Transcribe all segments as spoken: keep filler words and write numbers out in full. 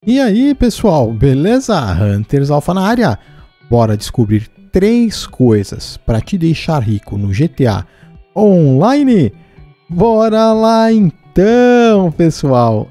E aí, pessoal, beleza? Hunters Alpha na área. Bora descobrir três coisas para te deixar rico no G T A Online? Bora lá então, pessoal.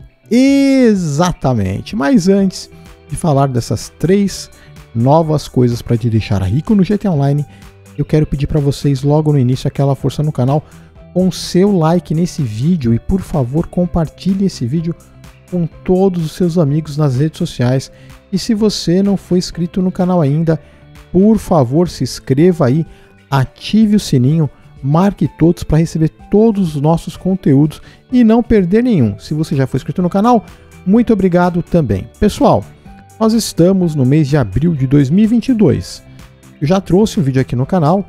Exatamente. Mas antes de falar dessas três novas coisas para te deixar rico no G T A Online, eu quero pedir para vocês logo no início aquela força no canal com seu like nesse vídeo e, por favor, compartilhe esse vídeo com todos os seus amigos nas redes sociais. E se você não for inscrito no canal ainda, por favor, se inscreva aí, ative o sininho, marque todos para receber todos os nossos conteúdos e não perder nenhum. Se você já foi inscrito no canal, muito obrigado também. Pessoal, nós estamos no mês de abril de dois mil e vinte e dois. Eu já trouxe um vídeo aqui no canal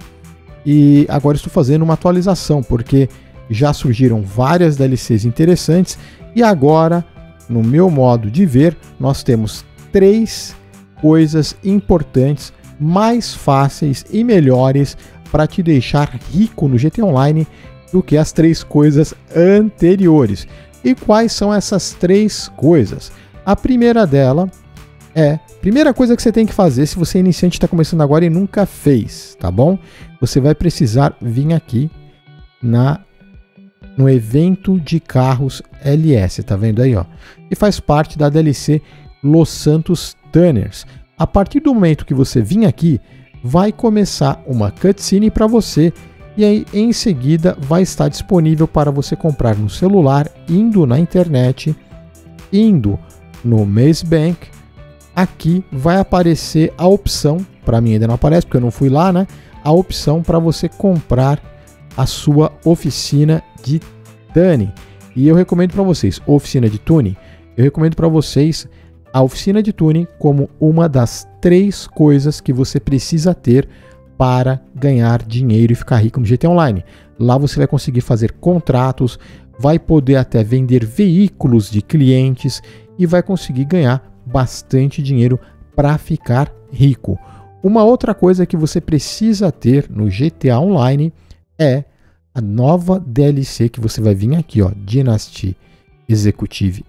e agora estou fazendo uma atualização, porque já surgiram várias D L Cs interessantes e agora, no meu modo de ver, nós temos três coisas importantes, mais fáceis e melhores para te deixar rico no G T A Online do que as três coisas anteriores. E quais são essas três coisas? A primeira dela é, primeira coisa que você tem que fazer se você é iniciante, está começando agora e nunca fez, tá bom? Você vai precisar vir aqui na no evento de carros L S, tá vendo aí, ó? E faz parte da D L C Los Santos Tunners. A partir do momento que você vir aqui, vai começar uma cutscene para você e aí em seguida vai estar disponível para você comprar no celular, indo na internet, indo no Maze Bank. Aqui vai aparecer a opção, para mim ainda não aparece porque eu não fui lá, né? A opção para você comprar a sua oficina de tuning. E eu recomendo para vocês, oficina de tuning, eu recomendo para vocês a oficina de tuning como uma das três coisas que você precisa ter para ganhar dinheiro e ficar rico no G T A Online. Lá você vai conseguir fazer contratos, vai poder até vender veículos de clientes e vai conseguir ganhar bastante dinheiro para ficar rico. Uma outra coisa que você precisa ter no G T A Online é a nova D L C que você vai vir aqui, ó, Dynasty Executive,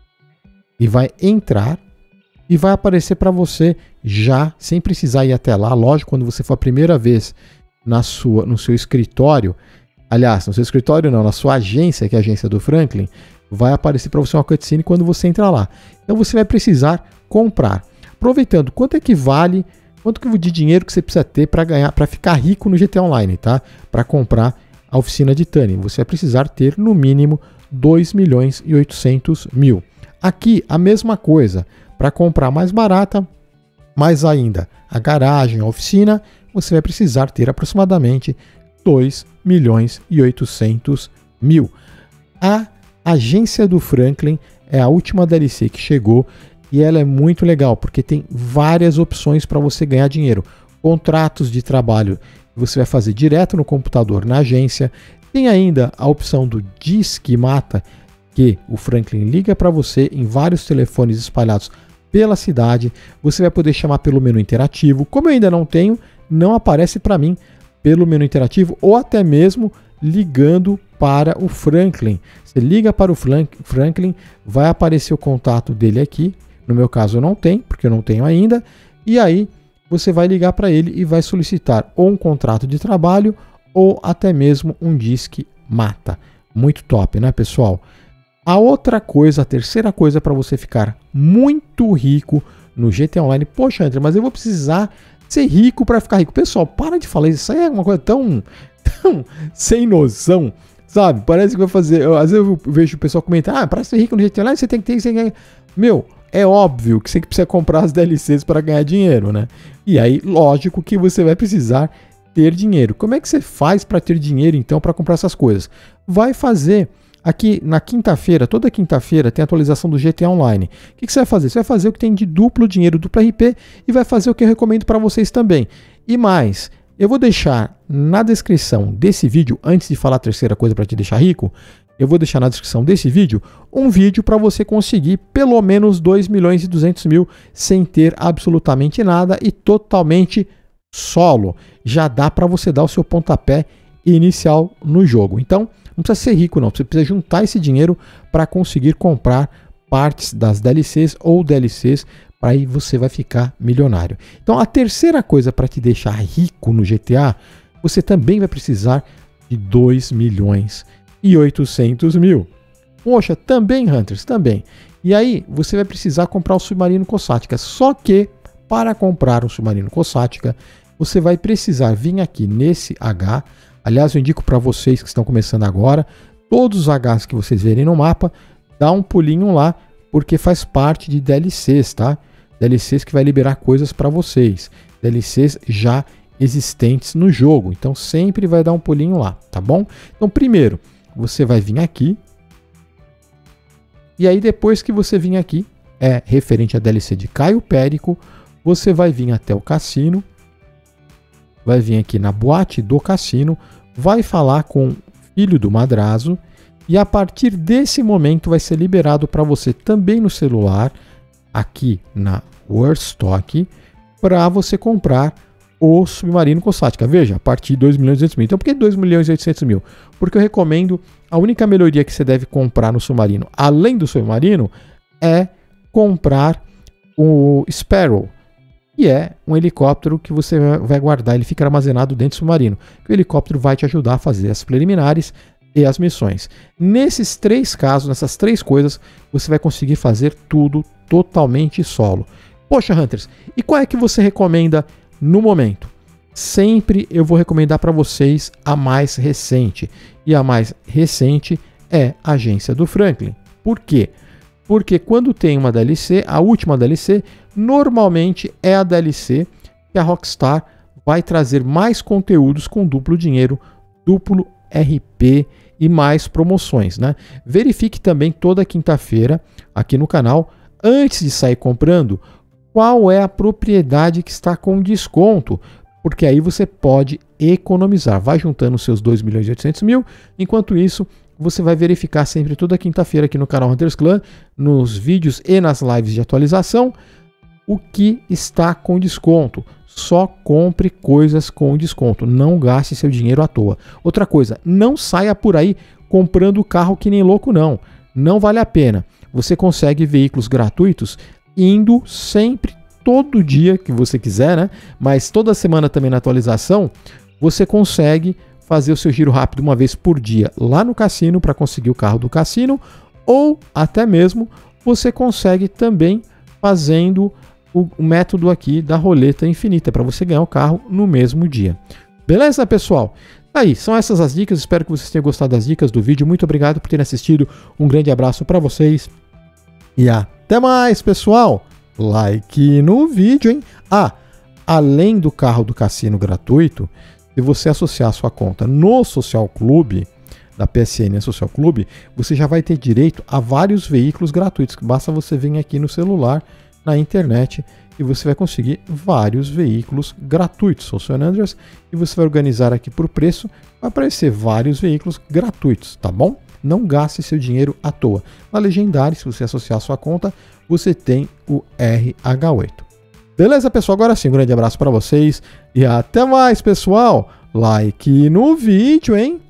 e vai entrar e vai aparecer para você já, sem precisar ir até lá. Lógico, quando você for a primeira vez na sua, no seu escritório, aliás, no seu escritório não, na sua agência, que é a agência do Franklin, vai aparecer para você uma cutscene quando você entrar lá. Então você vai precisar comprar. Aproveitando, quanto é que vale, quanto de dinheiro que você precisa ter para ganhar, para ficar rico no G T A Online, tá? Para comprar a oficina de tuning, você vai precisar ter no mínimo dois milhões e oitocentos mil. Aqui a mesma coisa, para comprar mais barata, mais ainda a garagem, a oficina, você vai precisar ter aproximadamente dois milhões e oitocentos mil. A agência do Franklin é a última D L C que chegou e ela é muito legal porque tem várias opções para você ganhar dinheiro. Contratos de trabalho você vai fazer direto no computador na agência. Tem ainda a opção do Disque Mata, que o Franklin liga para você em vários telefones espalhados pela cidade. Você vai poder chamar pelo menu interativo. Como eu ainda não tenho, não aparece para mim pelo menu interativo ou até mesmo ligando para o Franklin. Você liga para o Franklin, vai aparecer o contato dele aqui. No meu caso eu não tenho, porque eu não tenho ainda. E aí você vai ligar para ele e vai solicitar ou um contrato de trabalho ou até mesmo um Disque Mata. Muito top, né, pessoal? A outra coisa, a terceira coisa para você ficar muito rico no G T A Online. Poxa, André, mas eu vou precisar ser rico para ficar rico. Pessoal, para de falar isso. Isso aí é uma coisa tão, tão sem noção, sabe? Parece que vai fazer... Eu, às vezes eu vejo o pessoal comentar, ah, para ser rico no G T A Online você tem que ter... Você tem que... Meu... É óbvio que você precisa comprar as D L Cs para ganhar dinheiro, né? E aí, lógico que você vai precisar ter dinheiro. Como é que você faz para ter dinheiro, então, para comprar essas coisas? Vai fazer aqui na quinta-feira, toda quinta-feira tem atualização do G T A Online. O que, que você vai fazer? Você vai fazer o que tem de duplo dinheiro, duplo R P, e vai fazer o que eu recomendo para vocês também. E mais, eu vou deixar na descrição desse vídeo, antes de falar a terceira coisa para te deixar rico, eu vou deixar na descrição desse vídeo um vídeo para você conseguir pelo menos dois milhões e duzentos mil sem ter absolutamente nada e totalmente solo. Já dá para você dar o seu pontapé inicial no jogo. Então, não precisa ser rico não, você precisa juntar esse dinheiro para conseguir comprar partes das D L Cs ou D L Cs, para aí você vai ficar milionário. Então a terceira coisa para te deixar rico no G T A, você também vai precisar de dois milhões e oitocentos mil. Poxa, também, Hunters, também. E aí você vai precisar comprar o submarino Kossatka. Só que para comprar um submarino Kossatka, você vai precisar vir aqui nesse H. Aliás, eu indico para vocês que estão começando agora, todos os Hs que vocês verem no mapa, dá um pulinho lá, porque faz parte de D L Cs, tá? D L Cs que vai liberar coisas para vocês. D L Cs já existentes no jogo. Então sempre vai dar um pulinho lá, tá bom? Então primeiro, você vai vir aqui. E aí depois que você vir aqui, é referente a D L C de Caio Périco, você vai vir até o cassino. Vai vir aqui na boate do cassino, vai falar com o filho do Madrazo. E a partir desse momento vai ser liberado para você também no celular, aqui na World Stock, para você comprar o submarino Kossatka. Veja, a partir de dois milhões e duzentos mil. Então por que dois milhões e oitocentos mil? Porque eu recomendo, a única melhoria que você deve comprar no submarino, além do submarino, é comprar o Sparrow, que é um helicóptero que você vai guardar, ele fica armazenado dentro do submarino. O helicóptero vai te ajudar a fazer as preliminares e as missões. Nesses três casos, nessas três coisas, você vai conseguir fazer tudo totalmente solo. Poxa, Hunters, e qual é que você recomenda no momento? Sempre eu vou recomendar para vocês a mais recente. E a mais recente é a Agência do Franklin. Por quê? Porque quando tem uma D L C, a última D L C, normalmente é a D L C que a Rockstar vai trazer mais conteúdos com duplo dinheiro, duplo R P e mais promoções, né? Verifique também toda quinta-feira aqui no canal, antes de sair comprando, qual é a propriedade que está com desconto, porque aí você pode economizar. Vai juntando os seus dois milhões e oitocentos mil, enquanto isso você vai verificar sempre toda quinta-feira aqui no canal Hunters Clan, nos vídeos e nas lives de atualização, o que está com desconto. Só compre coisas com desconto, não gaste seu dinheiro à toa. Outra coisa, não saia por aí comprando carro que nem louco não, não vale a pena. Você consegue veículos gratuitos indo sempre, todo dia que você quiser, né? Mas toda semana também na atualização, você consegue fazer o seu giro rápido uma vez por dia lá no cassino para conseguir o carro do cassino, ou até mesmo você consegue também fazendo o método aqui da roleta infinita para você ganhar o carro no mesmo dia. Beleza, pessoal? Aí, são essas as dicas. Espero que vocês tenham gostado das dicas do vídeo. Muito obrigado por terem assistido. Um grande abraço para vocês e até mais, pessoal. Like no vídeo, hein? Ah, além do carro do cassino gratuito, se você associar a sua conta no Social Clube, da P S N Social Clube, você já vai ter direito a vários veículos gratuitos. Basta você vir aqui no celular, na internet, e você vai conseguir vários veículos gratuitos, Social Andreas, e você vai organizar aqui por preço, vai aparecer vários veículos gratuitos, tá bom? Não gaste seu dinheiro à toa. Na Legendary, se você associar a sua conta, você tem o R H oito. Beleza, pessoal? Agora sim, um grande abraço para vocês e até mais, pessoal. Like no vídeo, hein?